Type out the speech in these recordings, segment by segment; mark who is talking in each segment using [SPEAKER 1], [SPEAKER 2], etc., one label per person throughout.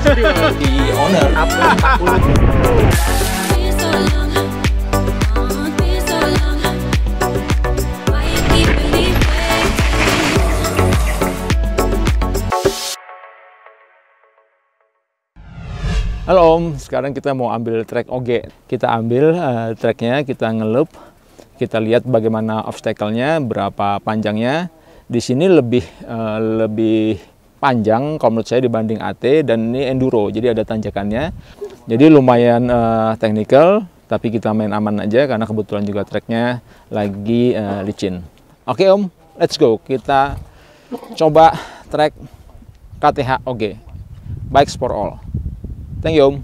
[SPEAKER 1] di owner.
[SPEAKER 2] Halo Om, sekarang kita mau ambil trek OG. Kita ambil treknya, kita ngelup, kita lihat bagaimana obstacle-nya, berapa panjangnya. Di sini lebih panjang kalau menurut saya dibanding AT, dan ini enduro, jadi ada tanjakannya. Jadi lumayan technical, tapi kita main aman aja karena kebetulan juga treknya lagi licin. Oke Om, let's go. Kita coba trek KTH OG, Bikes for All. Thank you Om.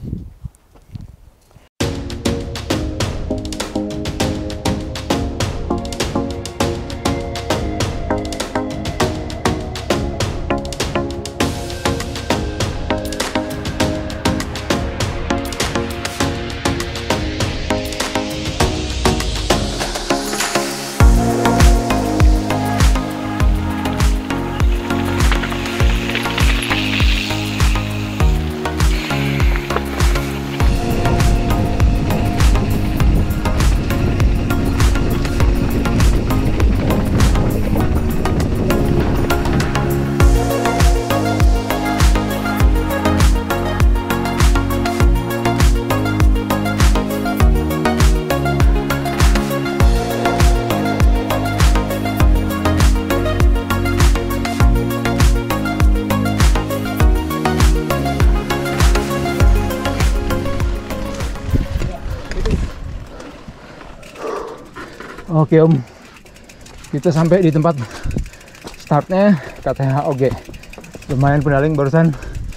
[SPEAKER 2] Oke Om, kita sampai di tempat startnya KTH OG. Lumayan pedaling barusan.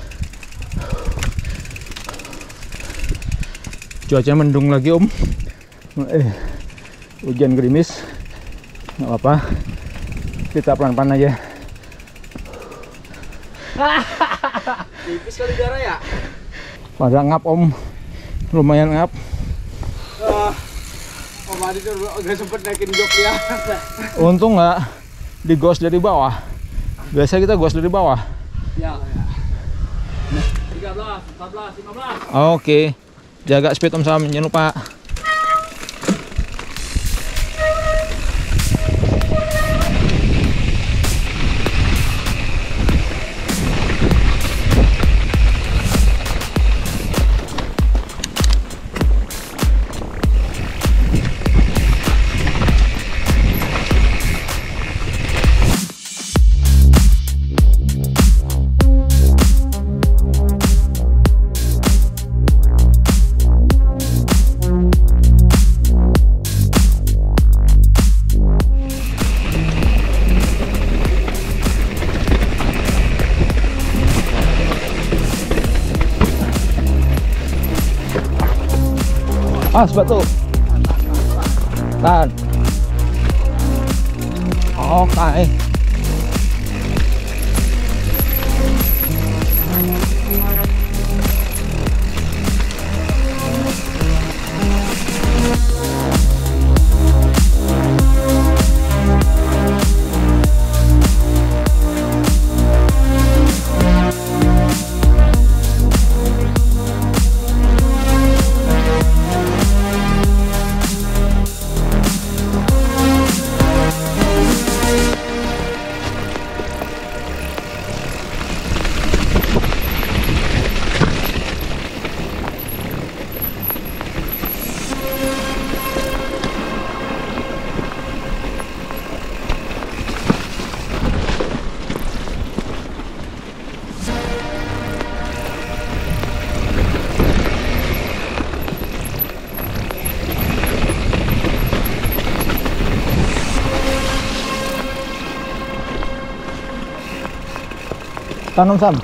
[SPEAKER 2] Cuaca mendung lagi Om. Hujan gerimis. Nggak apa-apa, kita pelan-pelan aja.
[SPEAKER 1] Tipis kali darah ya?
[SPEAKER 2] Pada ngap Om, lumayan ngap.
[SPEAKER 1] Om Adi tuh gak sempet naikin jok dia.
[SPEAKER 2] Untung nggak digos dari bawah. Biasa kita gos dari bawah.
[SPEAKER 1] Ya. 13, 14, 15.
[SPEAKER 2] Oke, jaga speed Om Sam, jangan lupa. Batu. Tahan. Oke. Tanam Sam.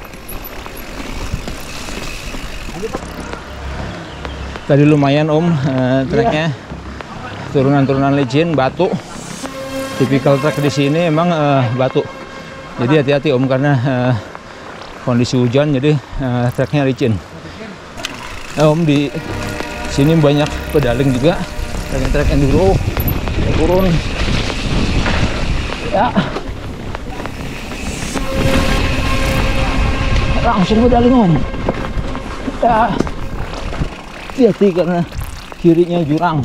[SPEAKER 2] Tadi lumayan Om treknya, turunan-turunan licin, batu. Tipikal trek di sini emang batu. Jadi hati-hati Om karena kondisi hujan, jadi treknya licin. Om di sini banyak pedaling juga, trek enduro, turun. Ya. langsung pedaling om. Ya, hati-hati karena kirinya jurang.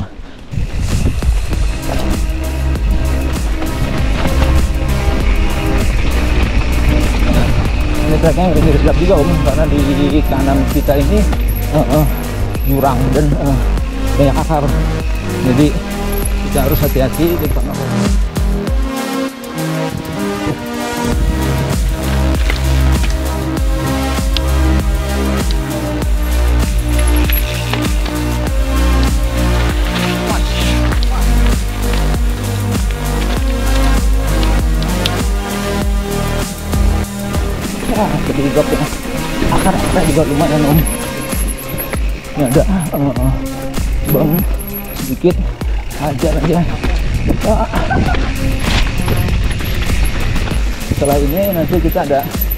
[SPEAKER 2] Ini treknya mirip gelap juga om, karena di kanan kita ini jurang dan banyak akar. Jadi kita harus hati-hati di depan om. Kedidok ya, akar-akar juga lumayan om. Ini ada bang sedikit, ajar aja. Setelah ini nanti kita ada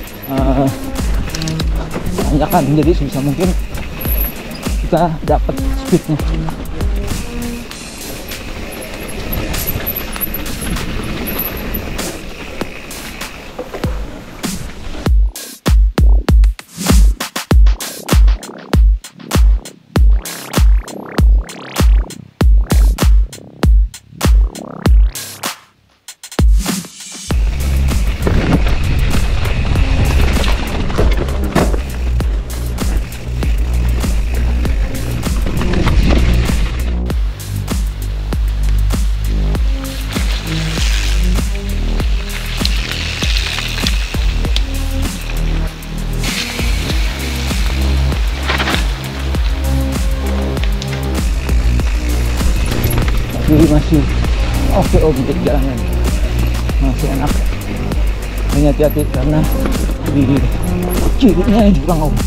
[SPEAKER 2] tanjakan, jadi sebisa mungkin kita dapat speednya. Masih oke om, untuk jalanan masih enak. Hanya hati-hati karena di kirinya jurang om.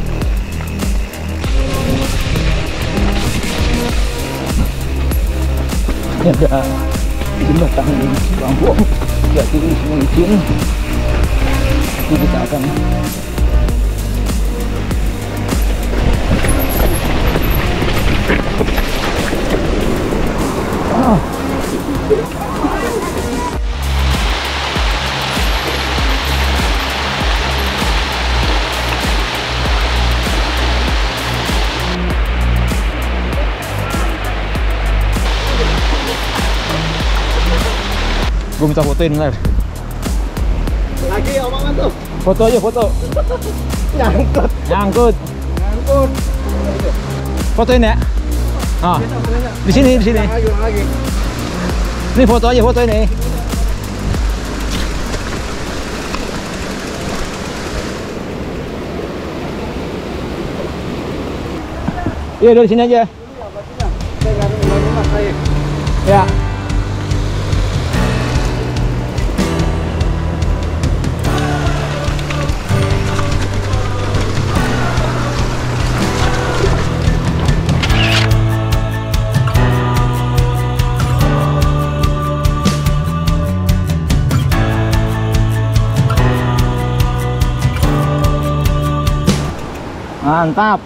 [SPEAKER 2] Ini ada jembatan di bambu om, hati-hati semua licin. Nanti kita akan gue minta fotoin ler.
[SPEAKER 1] Lagi omongan tuh.
[SPEAKER 2] Foto aja foto.
[SPEAKER 1] Nyangkut.
[SPEAKER 2] Nyangkut.
[SPEAKER 1] Nyangkut.
[SPEAKER 2] Fotoin ya. Ah. Di sini, di sini.
[SPEAKER 1] Lagi.
[SPEAKER 2] Ini foto aja foto ini. Iya dari sini aja. Ya. Mantap.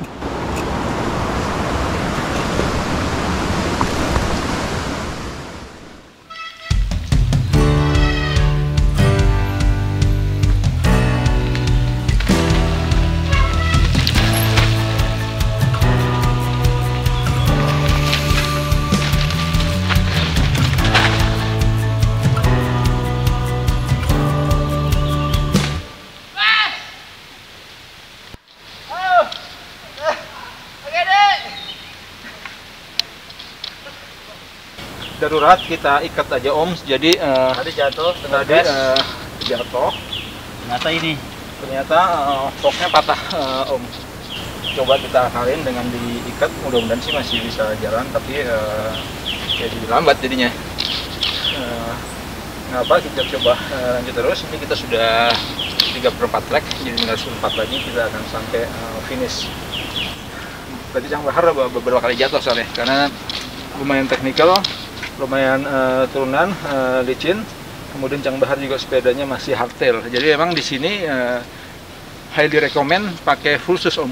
[SPEAKER 2] Darurat kita ikat aja om, jadi
[SPEAKER 1] Tadi jatuh,
[SPEAKER 2] tadi jatuh. Ternyata poknya patah om. Coba kita akalin dengan diikat, mudah-mudahan sih masih bisa jalan, tapi jadi lambat jadinya. Ngapa kita coba lanjut terus. Ini kita sudah 3/4 trek, jadi tinggal 4 lagi kita akan sampai finish. Berarti Cang Bahar beberapa kali jatuh soalnya, karena lumayan teknikal. Lumayan turunan licin, kemudian Cang Bahar juga sepedanya masih hardtail. Jadi emang di sini highly recommend pakai full shoes om.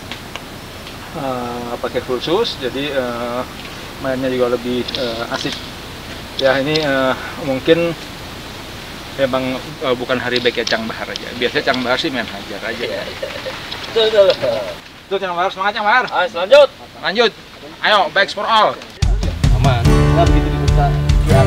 [SPEAKER 2] Pakai full shoes, jadi mainnya juga lebih asik. Ya ini mungkin memang bukan hari baiknya Cang Bahar aja. Biasanya Cang Bahar sih main hajar aja ya.
[SPEAKER 3] Betul.
[SPEAKER 2] Tuh Cang Bahar, semangat Cang Bahar.
[SPEAKER 3] Ayo lanjut.
[SPEAKER 2] Lanjut. Ayo, bikes for all.
[SPEAKER 3] Aman. Nah, begitu dibuka siap.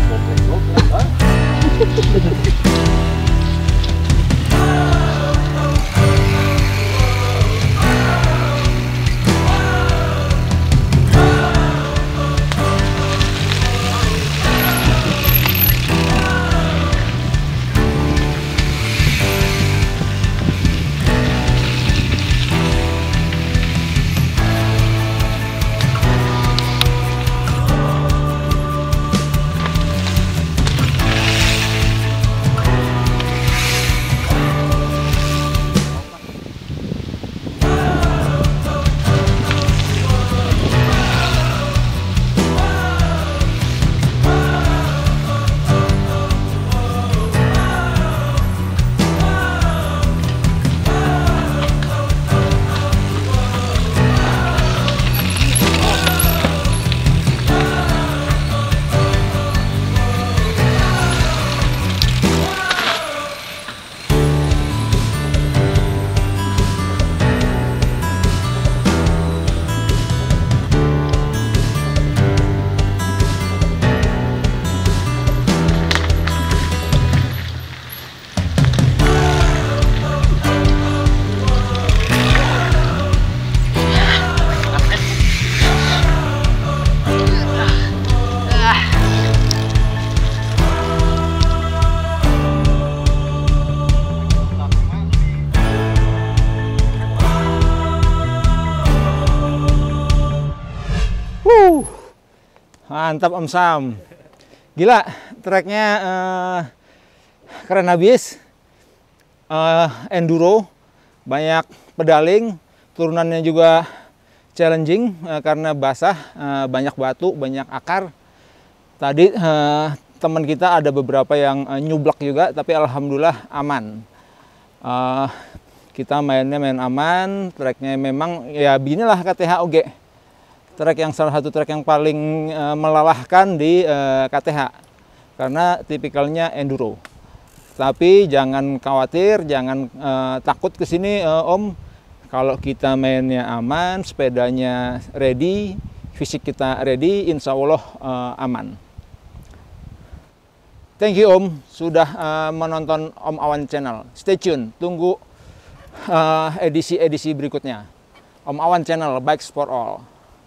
[SPEAKER 2] Mantap Om Sam. Gila, treknya keren habis. Enduro, banyak pedaling, turunannya juga challenging karena basah, banyak batu, banyak akar. Tadi teman kita ada beberapa yang nyublak juga, tapi alhamdulillah aman. Kita mainnya main aman, treknya memang ya beginilah KTH-OG. Trek yang salah satu trek yang paling melelahkan di KTH karena tipikalnya enduro. Tapi jangan khawatir, jangan takut ke sini Om. Kalau kita mainnya aman, sepedanya ready, fisik kita ready, insya Allah aman. Thank you Om sudah menonton Om Awan Channel. Stay tune, tunggu edisi-edisi berikutnya. Om Awan Channel, Bikes for All.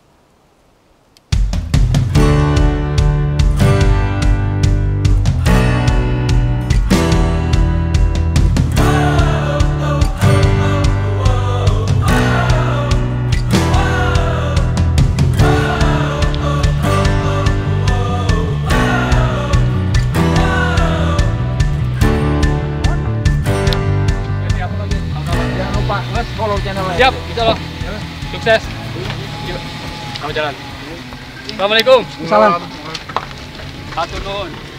[SPEAKER 2] Follow channelnya.
[SPEAKER 3] Siap, bisa loh. Sukses. Selamat jalan. Assalamualaikum.
[SPEAKER 2] Salam.
[SPEAKER 3] Hatur nuhun.